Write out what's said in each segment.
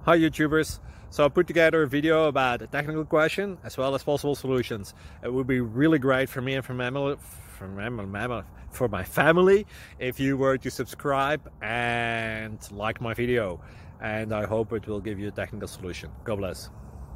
Hi YouTubers! So I put together a video about a technical question as well as possible solutions. It would be really great for me and for my family if you were to subscribe and like my video, and I hope it will give you a technical solution. God bless.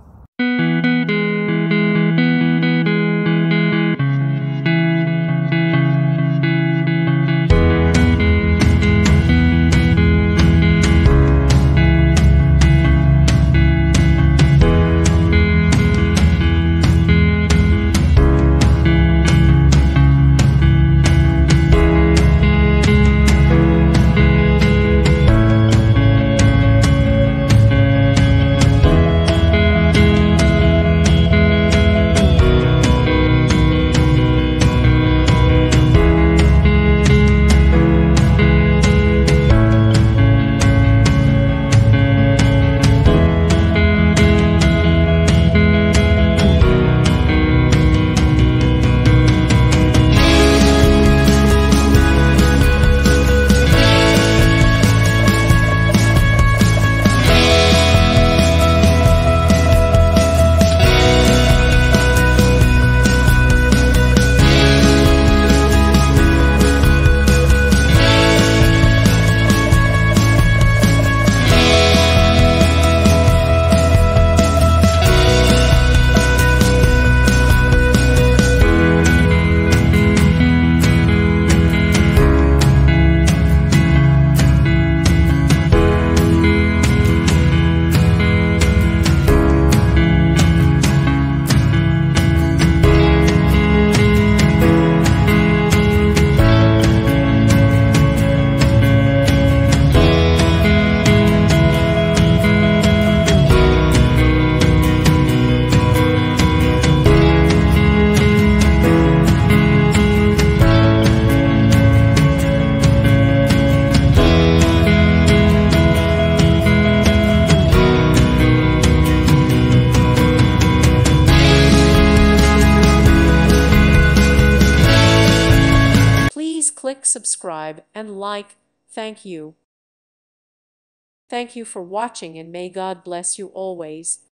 Click subscribe and like. Thank you. Thank you for watching, and may God bless you always.